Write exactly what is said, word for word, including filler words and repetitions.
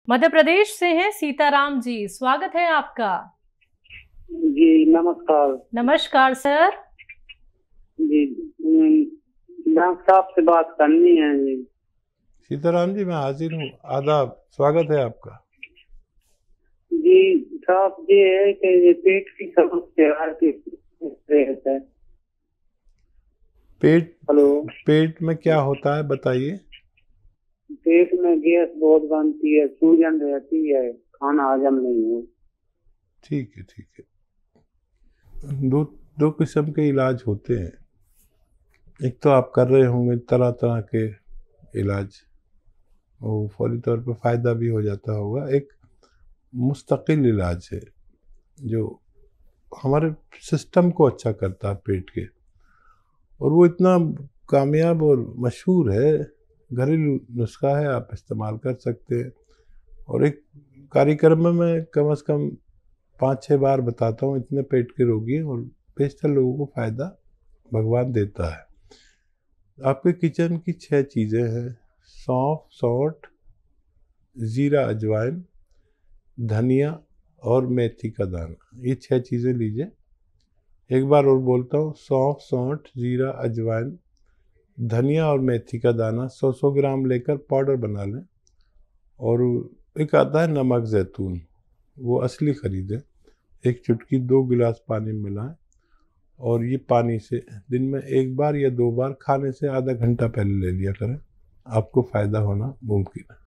मध्य प्रदेश से हैं सीताराम जी, स्वागत है आपका। जी नमस्कार। नमस्कार सर। जी डॉक्टर साहब से बात करनी है जी। सीताराम जी, मैं हाजिर हूँ। आदाब, स्वागत है आपका। जी साहब, ये है कि ये पेट की समस्या है। पेट हेलो, पेट में क्या होता है बताइए। पेट में गैस बहुत बनती है, सूजन रहती है, खाना हजम नहीं हो। ठीक है ठीक है। दो दो किस्म के इलाज होते हैं। एक तो आप कर रहे होंगे तरह तरह के इलाज, वो फौरी तौर पर फ़ायदा भी हो जाता होगा। एक मुस्तकिल इलाज है जो हमारे सिस्टम को अच्छा करता है पेट के, और वो इतना कामयाब और मशहूर है, घरेलू नुस्खा है, आप इस्तेमाल कर सकते हैं। और एक कार्यक्रम में मैं कम से कम पाँच छः बार बताता हूँ, इतने पेट के रोगी हैं और बेशतर लोगों को फ़ायदा भगवान देता है। आपके किचन की छह चीज़ें हैं: सौंफ, सौंठ, ज़ीरा, अजवाइन, धनिया और मेथी का दाना। ये छह चीज़ें लीजिए। एक बार और बोलता हूँ: सौंफ, सौंठ, ज़ीरा, अजवाइन, धनिया और मेथी का दाना सौ सौ ग्राम लेकर पाउडर बना लें। और एक आता है नमक ज़ैतून, वो असली ख़रीदें। एक चुटकी दो गिलास पानी में मिलाएं और ये पानी से दिन में एक बार या दो बार खाने से आधा घंटा पहले ले लिया करें। आपको फ़ायदा होना मुमकिन है।